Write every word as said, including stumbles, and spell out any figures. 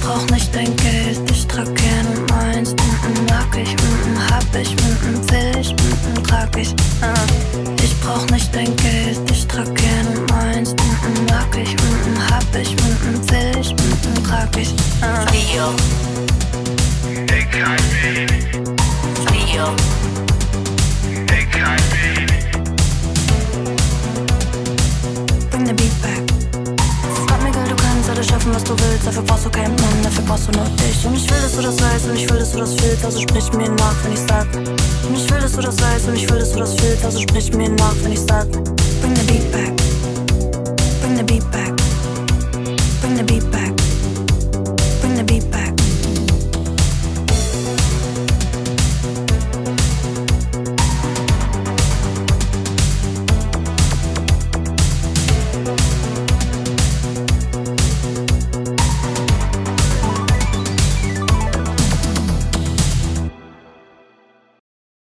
brauch nicht dein Geld, ich trag gern meins. Mm-mm, mag ich, mm-mm, hab ich, mm-mm, will ich, mm-mm, trag ich. Uh. Ich brauch nicht dein Geld, ich trag gern meins. Mm-mm, mag ich, mm-mm, hab ich, mm-mm, will ich, mm-mm, trag ich. Uh. Frio. Ik kein Wien. Frio. Ik kein Wien. Bring the beat back. Sag mir, Girl, du kannst alles schaffen, was du willst. Dafür brauchst du keinen Mann, dafür brauchst du nur dich. Und ich will, dass du das weißt und ich will, dass du das fühlst. Also sprich mir nach, wenn ich sag. Und ich will, dass du das weißt und ich will, dass du das fühlst. Also sprich mir nach, wenn ich sag. Bring the beat back. Bring the beat back. Bring the beat